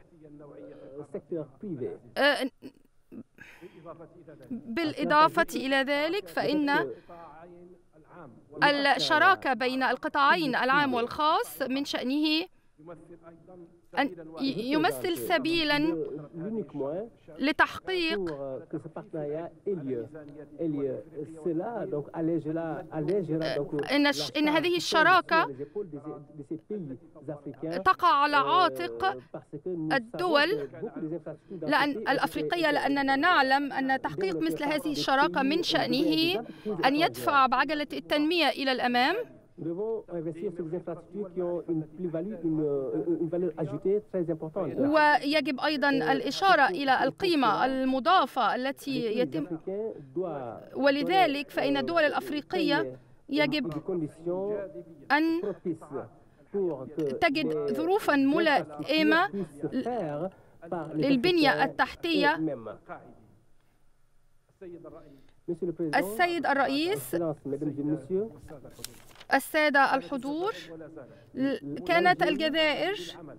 بالإضافة إلى ذلك فإن الشراكة بين القطاعين العام والخاص من شأنه أن يمثل سبيلا لتحقيق إن هذه الشراكة تقع على عاتق الدول الأفريقية، لأننا نعلم أن تحقيق مثل هذه الشراكة من شأنه أن يدفع بعجلة التنمية إلى الأمام. ويجب أيضا الإشارة إلى القيمة المضافة التي يتم، ولذلك فإن الدول الأفريقية يجب أن تجد ظروفا ملائمة للبنية التحتية. السيد الرئيس، السادة الحضور، كانت الجزائر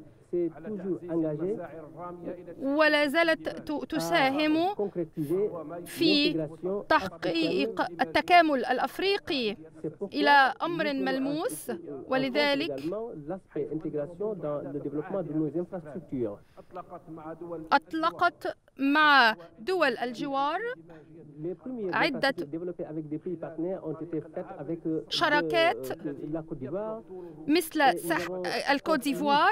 ولا زالت تساهم في تحقيق التكامل الأفريقي إلى أمر ملموس، ولذلك أطلقت مع دول الجوار عدة شراكات مثل الكوت ديفوار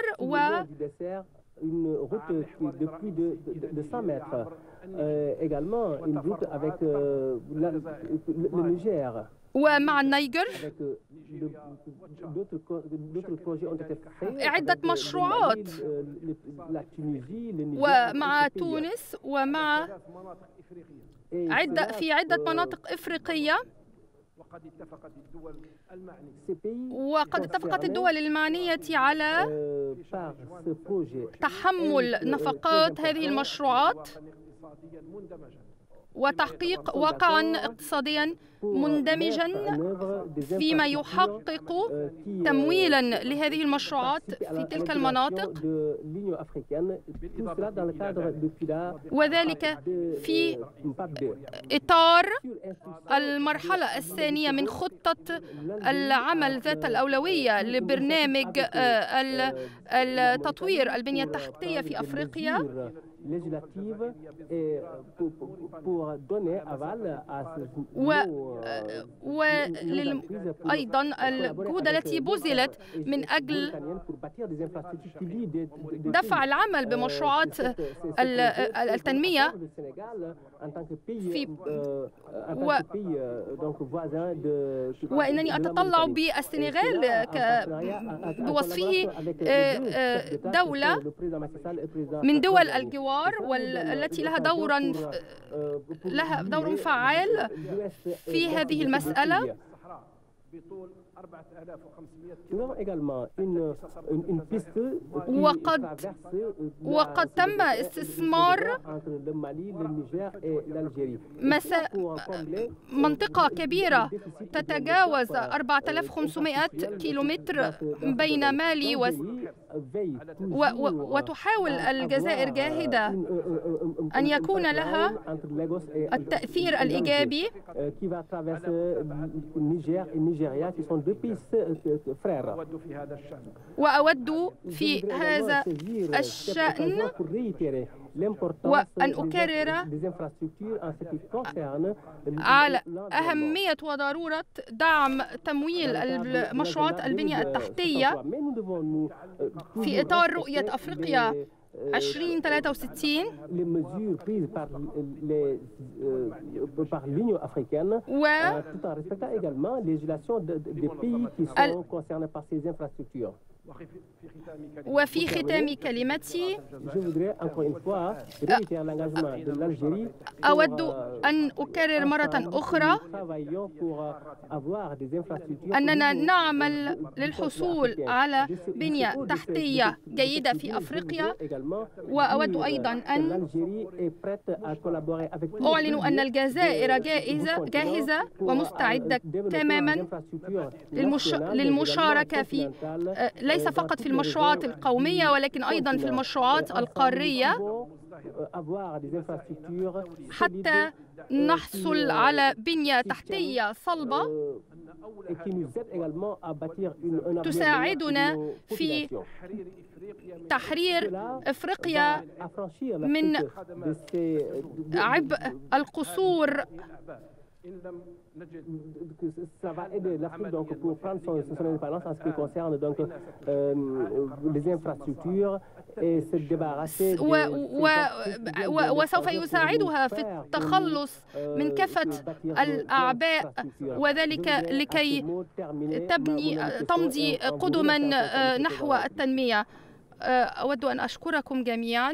ومع النيجر عدة مشروعات، ومع تونس، ومع في عدة مناطق إفريقية. وقد اتفقت الدول المعنية على تحمل نفقات هذه المشروعات وتحقيق واقعا اقتصاديا مندمجا فيما يحقق تمويلا لهذه المشروعات في تلك المناطق، وذلك في إطار المرحلة الثانية من خطة العمل ذات الأولوية لبرنامج التطوير البنية التحتية في أفريقيا، وأيضا الجهود التي بذلت من أجل دفع العمل بمشروعات التنمية وإنني أتطلع بالسنغال بوصفه دولة من دول الجوار والتي لها دور فعال في هذه المسألة. وقد تم استثمار منطقة كبيرة تتجاوز 4500 كيلومتر بين مالي وتحاول الجزائر جاهدة أن يكون لها التأثير الإيجابي. وأود في هذا الشأن وأن أكرر على أهمية وضرورة دعم تمويل مشروعات البنية التحتية في إطار رؤية أفريقيا 2063 و وفي ختام كلمتي أود أن أكرر مرة أخرى أننا نعمل للحصول على بنية تحتية جيدة في أفريقيا، وأود أيضا أن أعلن أن الجزائر جاهزة ومستعدة تماما للمشاركة في ليس فقط في المشروعات القومية ولكن أيضا في المشروعات القارية حتى نحصل على بنية تحتية صلبة تساعدنا في تحرير أفريقيا من عبء القصور. Ça va aider l'Afrique donc pour prendre son indépendance en ce qui concerne donc les infrastructures et se débarrasser وسوف يساعدها في التخلص من كافة الأعباء، وذلك لكي تمضي قدما نحو التنمية. أود أن أشكركم جميعا.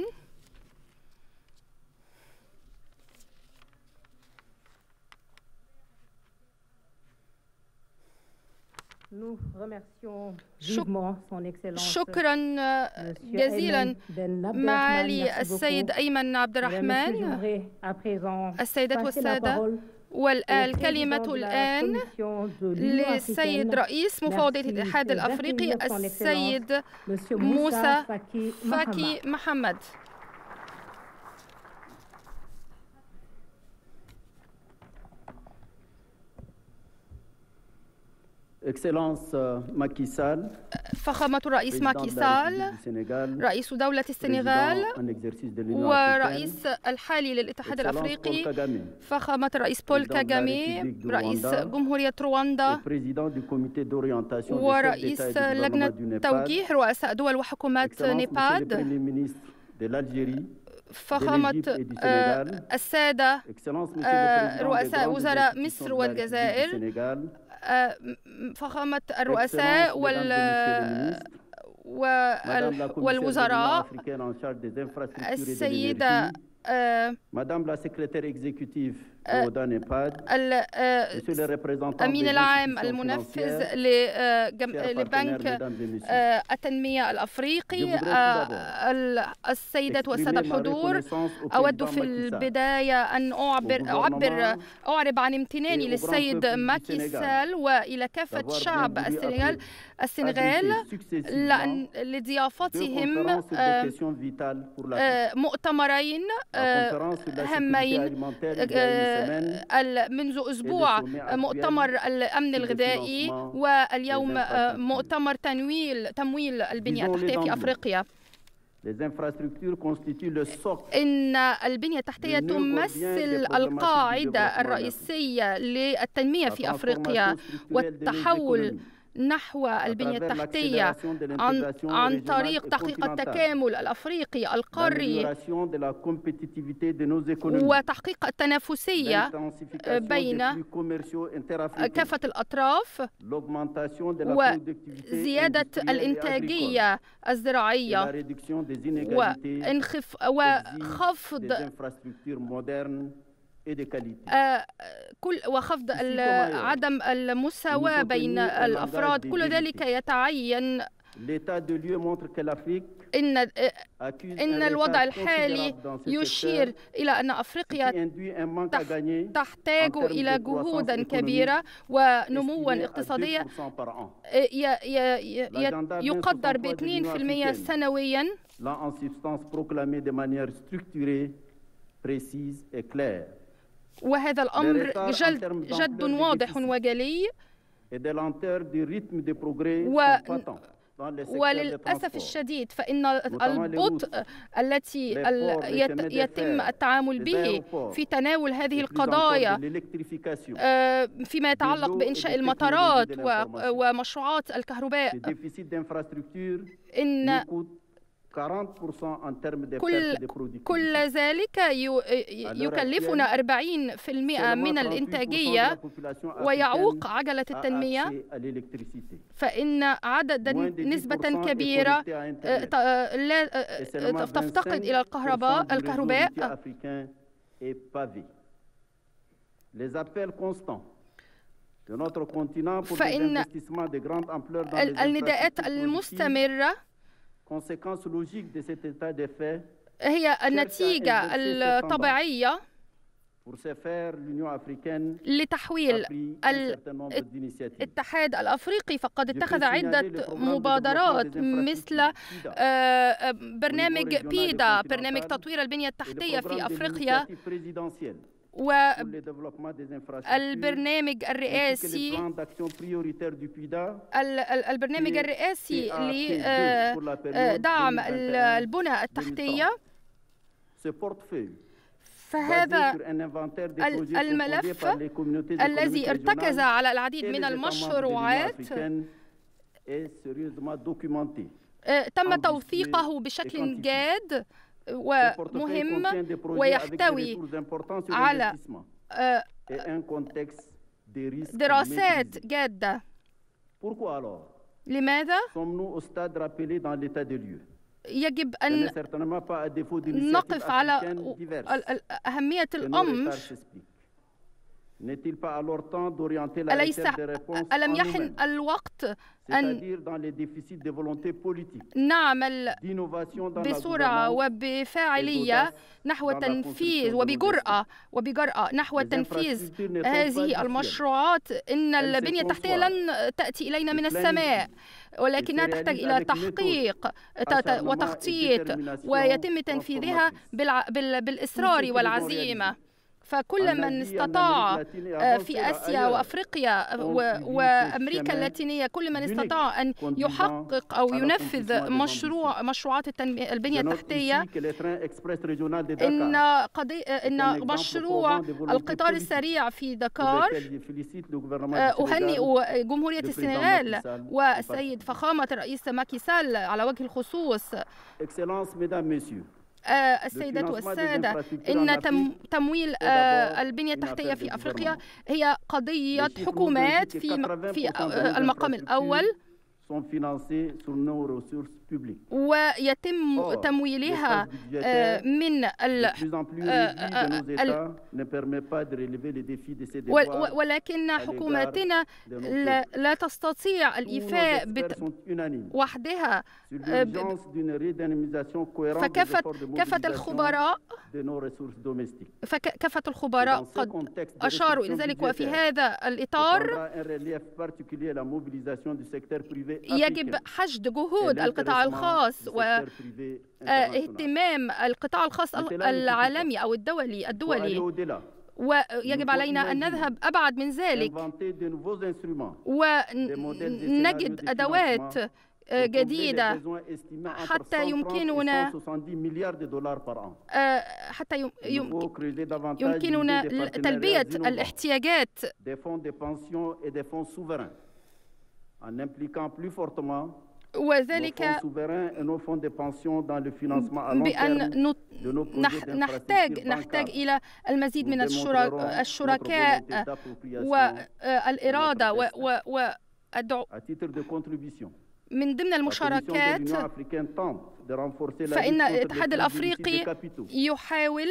شكرا جزيلا معالي السيد أيمن عبد الرحمن. السيدات والسادة، والكلمة الآن للسيد رئيس مفوضية الاتحاد الأفريقي السيد موسى فاكي محمد. فخامة الرئيس ماكي سال رئيس دولة السنغال ورئيس الحالي للاتحاد الأفريقي، فخامة الرئيس بول كاغامي رئيس جمهورية رواندا ورئيس لجنة توجيه رؤساء دول وحكومات نيباد، فخامة السادة رؤساء وزراء مصر والجزائر، فخامة الرؤساء والوزراء، السيدة الأمين العام المنفذ لبنك التنمية الأفريقي، السيدات والسادة الحضور، أود في البداية أن أعرب عن امتناني للسيد ماكي سال وإلى كافة شعب السنغال لضيافتهم مؤتمرين هامين منذ أسبوع، مؤتمر الأمن الغذائي واليوم مؤتمر تمويل البنية التحتية في أفريقيا. إن البنية التحتية تمثل القاعدة الرئيسية للتنمية في أفريقيا والتحول نحو البنية التحتية عن طريق تحقيق التكامل الأفريقي القاري وتحقيق التنافسية بين كافة الأطراف وزيادة الإنتاجية الزراعية وخفض وخفض عدم المساواة بين الأفراد. كل ذلك يتعين إن الوضع الحالي يشير إلى أن أفريقيا تحتاج إلى جهودا كبيرة ونموا اقتصاديا يقدر ب2% سنويا، وهذا الأمر جد واضح وجلي، وللأسف الشديد فإن البطء التي يتم التعامل به في تناول هذه القضايا فيما يتعلق بإنشاء المطارات ومشروعات الكهرباء، إن كل ذلك يكلفنا 40% من الإنتاجية ويعوق عجلة التنمية، فإن نسبة كبيرة تفتقد إلى الكهرباء. فإن النداءات المستمرة هي النتيجة الطبيعية لتحويل الاتحاد الأفريقي، فقد اتخذ عدة مبادرات مثل برنامج بيدا، برنامج تطوير البنية التحتية في أفريقيا، والبرنامج الرئاسي لدعم البنى التحتية. فهذا الملف الذي ارتكز على العديد من المشروعات تم توثيقه بشكل جاد ومهم، ويحتوي على دراسات جادة. لماذا؟ يجب أن نقف على أهمية الأمر. ألم يحن الوقت أن نعمل بسرعة وبفاعلية نحو تنفيذ وبجرأة نحو تنفيذ هذه المشروعات؟ إن البنية التحتية لن تأتي إلينا من السماء، ولكنها تحتاج إلى تحقيق وتخطيط ويتم تنفيذها بالإصرار والعزيمة. فكل من استطاع في آسيا وأفريقيا وأمريكا اللاتينية، كل من استطاع أن يحقق أو ينفذ مشروعات البنية التحتية، إن مشروع القطار السريع في دكار، أهنئ جمهورية السنغال والسيد فخامة الرئيس ماكي سال على وجه الخصوص. السيدات والسادة، إن تمويل البنية التحتية في أفريقيا هي قضية حكومات في المقام الأول، ويتم تمويلها من ولكن حكوماتنا لا تستطيع الإيفاء وحدها. فكافة الخبراء قد أشاروا إلى ذلك، وفي هذا الإطار يجب حشد جهود القطاع الخاص واهتمام القطاع الخاص العالمي أو الدولي، ويجب علينا أن نذهب أبعد من ذلك ونجد أدوات جديدة حتى يمكننا تلبية الاحتياجات، وذلك بأن نحتاج إلى المزيد من الشركاء والإرادة من ضمن المشاركات. فإن الاتحاد الأفريقي يحاول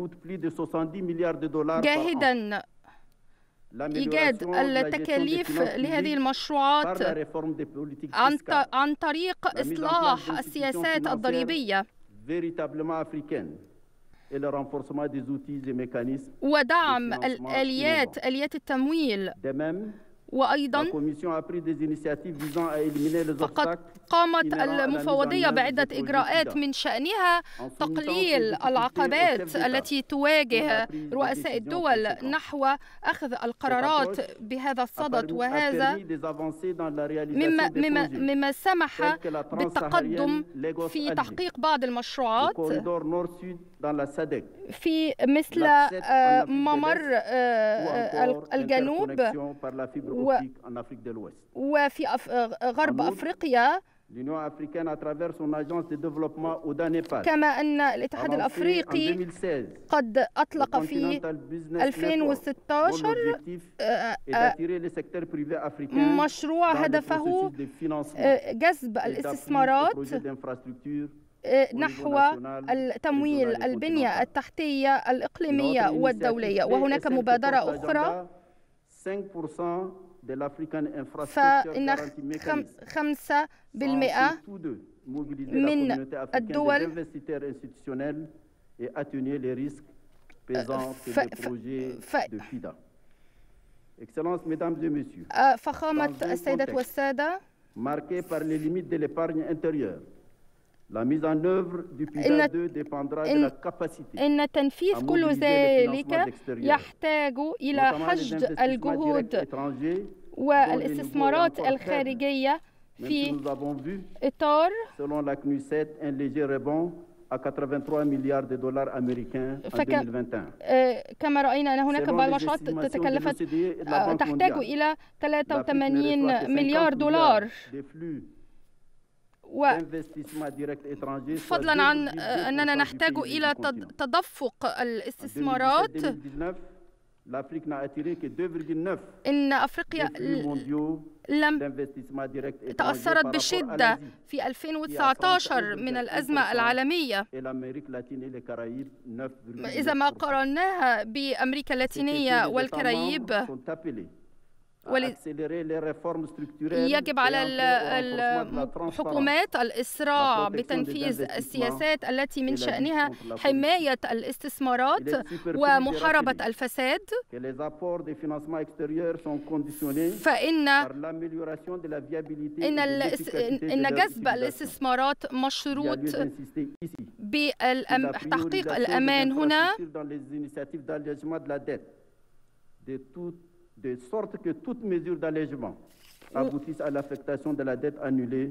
جاهداً إيجاد التكاليف لهذه المشروعات عن طريق إصلاح السياسات الضريبية ودعم آليات التمويل. وأيضاً فقد قامت المفوضية بعدة إجراءات من شأنها تقليل العقبات التي تواجه رؤساء الدول نحو أخذ القرارات بهذا الصدد، وهذا مما سمح بالتقدم في تحقيق بعض المشروعات في مثل ممر الجنوب وفي غرب أفريقيا كما أن الاتحاد الأفريقي قد أطلق في 2016 مشروع هدفه جذب الاستثمارات نحو تمويل البنية التحتية الإقليمية والدولية. وهناك مبادرة أخرى فإن 5% من الدول فخامة السيدات والسادة، إن تنفيذ كل ذلك يحتاج إلى حشد الجهود والاستثمارات الخارجية في إطار كما رأينا أن هناك بعض المشروعات تحتاج إلى 83 مليار دولار. فضلا عن أننا نحتاج إلى تدفق الاستثمارات، إن أفريقيا لم تأثرت بشدة في 2019 من الأزمة العالمية إذا ما قارناها بأمريكا اللاتينية والكاريب. يجب على الحكومات الإسراع بتنفيذ السياسات التي من شأنها حماية الاستثمارات ومحاربة الفساد، فإن جذب الاستثمارات مشروط بتحقيق الأمان هنا، de sorte que toute mesure d'allègement aboutisse à l'affectation de la dette annulée.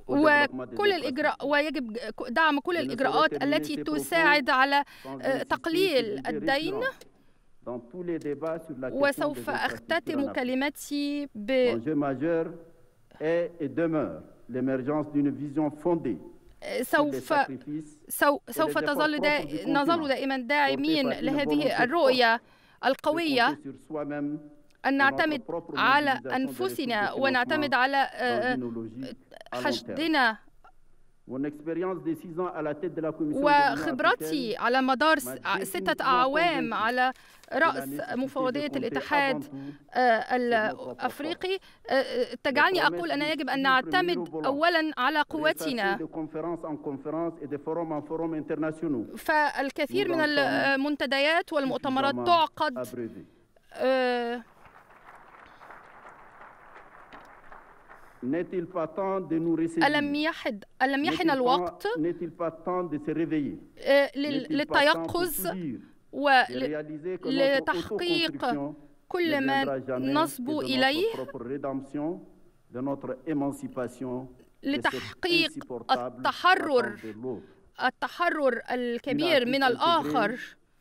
ويجب دعم كل الإجراءات التي تساعد على تقليل الدين. وسوف أختتم كلمتي سوف نظل دائما داعمين لهذه الرؤية القوية، أن نعتمد على أنفسنا ونعتمد على حشدنا. وخبرتي على مدار 6 أعوام على رأس مفوضية الاتحاد الأفريقي تجعلني أقول أن يجب أن نعتمد أولاً على قوتنا. فالكثير من المنتديات والمؤتمرات تعقد ألم يحن الوقت للتيقظ ولتحقيق كل ما نصبو إليه، لتحقيق التحرر الكبير من الآخر،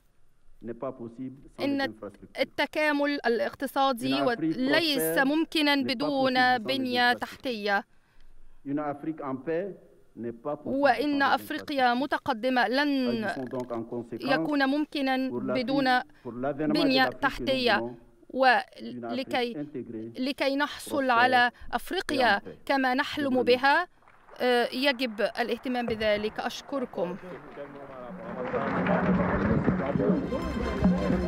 إن التكامل الاقتصادي ليس ممكنا بدون بنية تحتية، وإن أفريقيا متقدمة لن يكون ممكنا بدون بنية تحتية. ولكي نحصل على أفريقيا كما نحلم بها يجب الاهتمام بذلك. أشكركم.